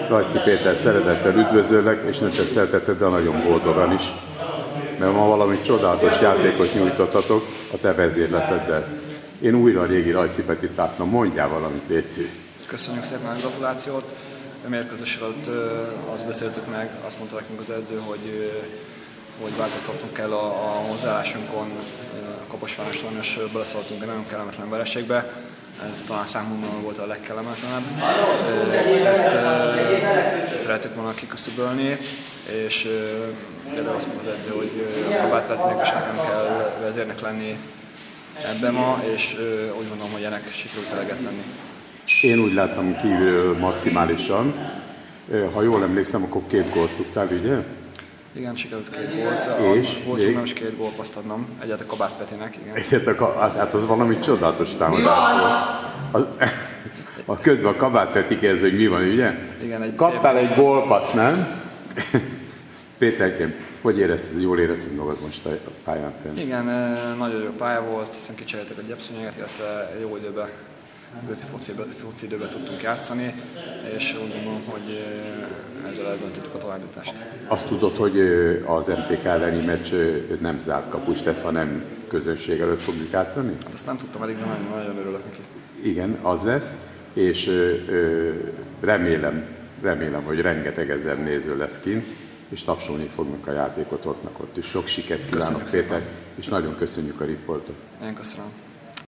Rajci Péter, szeretettel üdvözöllek, és nem csak szeretettel, de nagyon boldogan is, mert ma valami csodálatos játékot nyújtottatok a te vezérleteddel. Én újra a régi Rajci Petit látnom, mondjál valamit, Léci. Köszönjük szépen a gratulációt. A mérkőzés előtt azt beszéltük meg, azt mondta nekünk az edző, hogy változtatnunk kell a hozzáállásunkon. Kaposváron sajnos beleszóltunk egy nagyon kellemetlen vereségbe. Ez talán számunkra volt a legkellemetlenebb. Ezt szerettük volna kiküszöbölni, és például azt mondta az edző, hogy a Kabát Petinek is nekem kell vezérnek lenni ebben ma, és úgy gondolom, hogy ennek sikerült eleget tenni. Én úgy láttam kívül maximálisan. Ha jól emlékszem, akkor 2 gólt tudtál, ugye? Igen, sikerült 2 gólt. És? Volt nem is 2 gólpaszt adnom. Egyet a Kabát Petinek, igen. Hát az valami csodálatos támadás volt. A közben a Kabát Peti kezd, hogy mi van, ugye? Igen, kaptál egy gólpaszt, nem? Péterkém, hogy érezted, jól érezted magad most a pályán? Igen, nagyon jó pálya volt, hiszen kicseréltek a gyepszőnyeget, illetve jó időben, igazi foci időben tudtunk játszani, és úgy gondolom, hogy ezzel eldöntöttük a továbbjutást. Azt tudod, hogy az MTK elleni meccs nem zárt kapus lesz, hanem közönség előtt fogjuk játszani? Hát azt nem tudtam eddig, de nagyon örülök neki. Igen, az lesz, és remélem, hogy rengeteg ezer néző lesz kint, és tapsolni fognak a játékotoknak ott is. Sok sikert kívánok, Péter, és nagyon köszönjük a riportot. Én köszönöm.